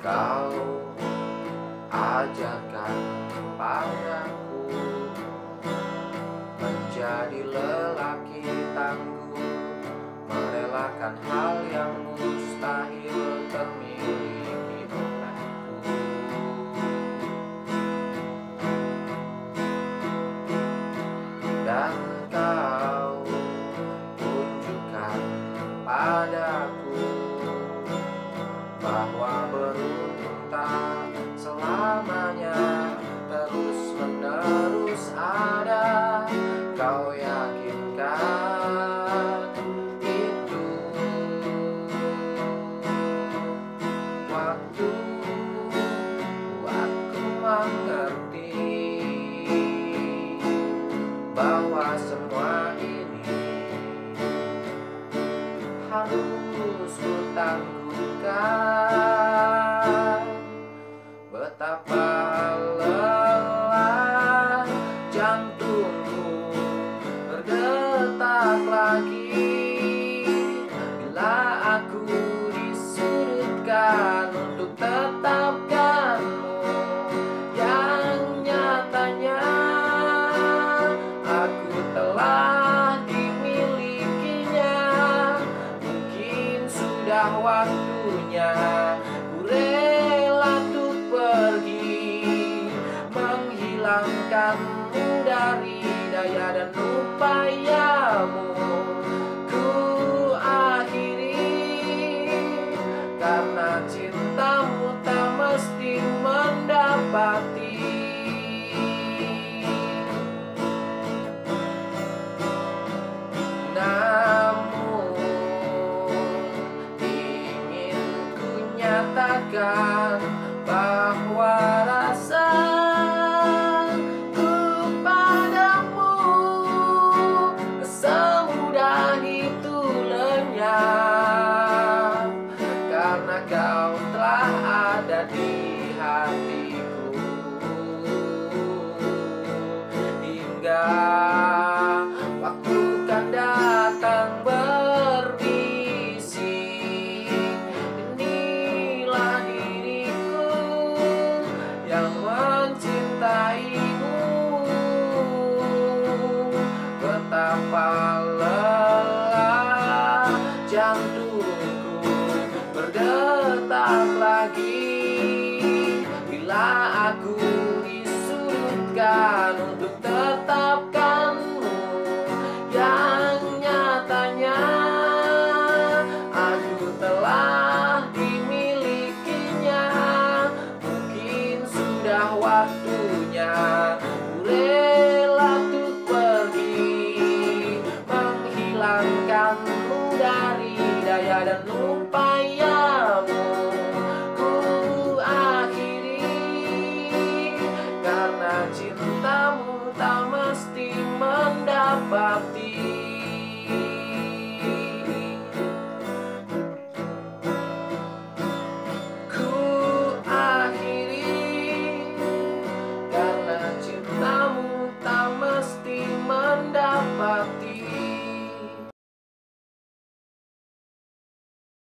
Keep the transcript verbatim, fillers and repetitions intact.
Kau ajarkan padaku menjadi lelaki tangguh, merelakan hal yang mustahil termiliki olehku. Dan kau tunjukkan padaku bahwa beruntung tak selamanya terus menerus ada. Kau yakinkan itu. Waktu buatku mengerti bahwa semua ini harus kutangguhkan. Betapa lelah jantungku berdetak lagi bila aku disudutkan untuk tetapkanmu yang nyatanya aku telah dimilikinya. Mungkin sudah waktunya ku rela untuk pergi, menghilangkanmu dari daya dan upayamu. Ku akhiri karena cintamu tak mesti mendapati. Namun ingin ku nyatakan bahwa rasa padamu semudah itu lenyap, karena kau telah ada di hatiku. Hingga waktu kan datang berbisik, inilah diriku yang mencintaimu. Betapa lelah jantungku berdetak lagi bila aku disudutkan untuk tetapkanmu yang nyatanya aku telah dimilikinya. Mungkin sudah waktunya